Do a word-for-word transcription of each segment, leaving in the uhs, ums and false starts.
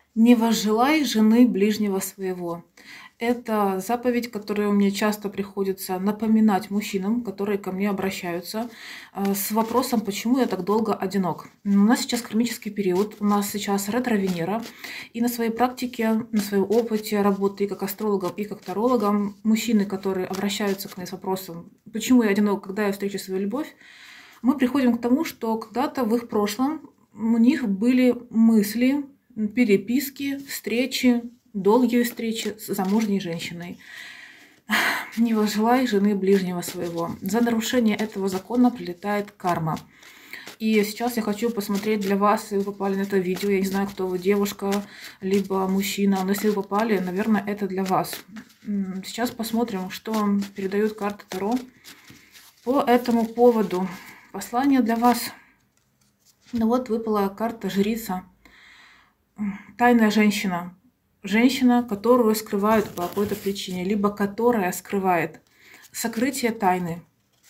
Не возжелай жены ближнего своего. Это заповедь, которую мне часто приходится напоминать мужчинам, которые ко мне обращаются э, с вопросом, почему я так долго одинок. У нас сейчас кармический период, у нас сейчас ретро-Венера, и на своей практике, на своем опыте работы и как астрологом, и как тарологом, мужчины, которые обращаются ко мне с вопросом, почему я одинок, когда я встречу свою любовь, мы приходим к тому, что когда-то в их прошлом у них были мысли, переписки, встречи, долгие встречи с замужней женщиной. Не возжелай жены ближнего своего. За нарушение этого закона прилетает карма. И сейчас я хочу посмотреть для вас, если вы попали на это видео. Я не знаю, кто вы, девушка, либо мужчина. Но если вы попали, наверное, это для вас. Сейчас посмотрим, что вам передают карты Таро по этому поводу. Послание для вас. Ну вот выпала карта Жрица. Тайная женщина. Женщина, которую скрывают по какой-то причине, либо которая скрывает. Сокрытие тайны.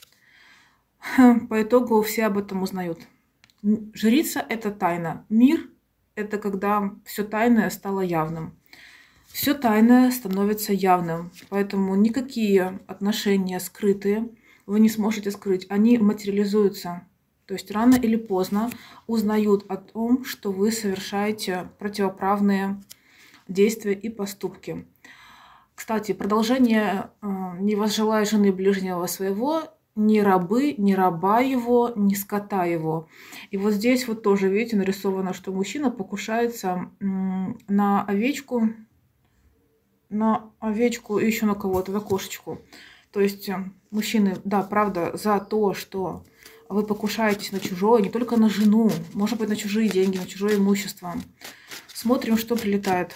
По итогу все об этом узнают. Жрица – это тайна. Мир – это когда все тайное стало явным. Все тайное становится явным. Поэтому никакие отношения скрытые вы не сможете скрыть. Они материализуются. То есть рано или поздно узнают о том, что вы совершаете противоправные действия и поступки. Кстати, продолжение «Не возжелай жены ближнего своего», ни рабы, ни раба его, ни скота его. И вот здесь вот тоже, видите, нарисовано, что мужчина покушается на овечку, на овечку и еще на кого-то, на кошечку. То есть мужчины, да, правда, за то, что вы покушаетесь на чужое, не только на жену, может быть, на чужие деньги, на чужое имущество. Смотрим, что прилетает.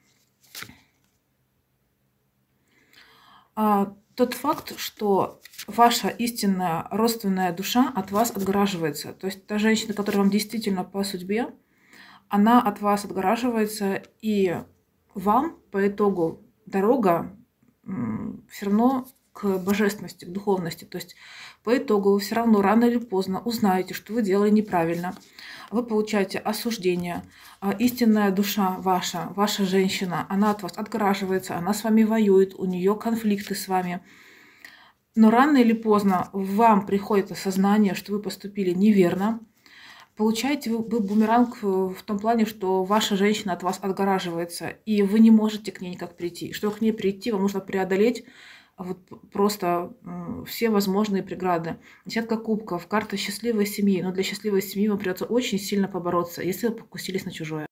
А, тот факт, что ваша истинная родственная душа от вас отгораживается. То есть та женщина, которая вам действительно по судьбе, она от вас отгораживается, и вам по итогу дорога все равно к божественности, к духовности. То есть по итогу вы все равно рано или поздно узнаете, что вы делали неправильно. Вы получаете осуждение. Истинная душа ваша, ваша женщина, она от вас отгораживается, она с вами воюет, у нее конфликты с вами. Но рано или поздно вам приходит осознание, что вы поступили неверно. Получаете вы бумеранг в том плане, что ваша женщина от вас отгораживается, и вы не можете к ней никак прийти. Чтобы к ней прийти, вам нужно преодолеть вот просто все возможные преграды. Десятка кубков, карта счастливой семьи. Но для счастливой семьи вам придется очень сильно побороться, если вы покусились на чужое.